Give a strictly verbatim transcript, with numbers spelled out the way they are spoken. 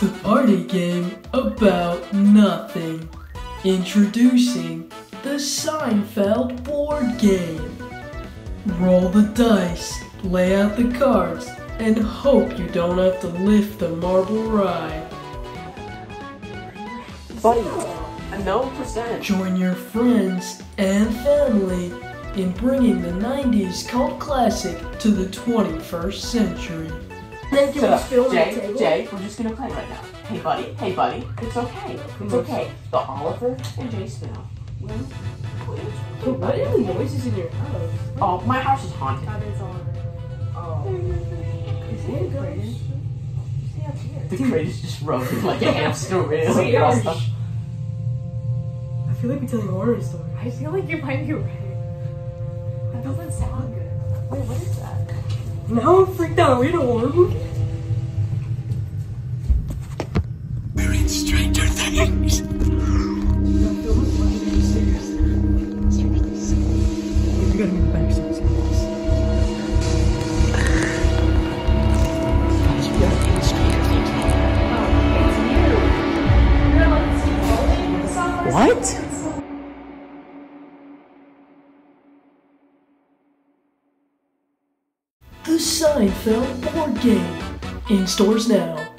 The party game about nothing. Introducing the Seinfeld board game. Roll the dice, lay out the cards, and hope you don't have to lift the marble ride. Buddy, a no percent. Join your friends and family in bringing the nineties cult classic to the twenty-first century. Thank you for Jay, Jay, we're just gonna play right now. Hey buddy, hey buddy, it's okay, it's okay. The Oliver and Jay spin-off. Well, what are the noises in your house? oh, my house is haunted. That is Oliver. Oh. Is he a ghost? Stay up here. The crate is just rolling like a hamster wheel. Wait, across are the- I feel like we're telling horror stories. I feel like you might be right. That doesn't sound good. Wait, what is that? Now I'm freaked out. Are we in a horror movie? We're in Stranger Things. You gotta be back so serious. What? The Seinfeld board game. In stores now.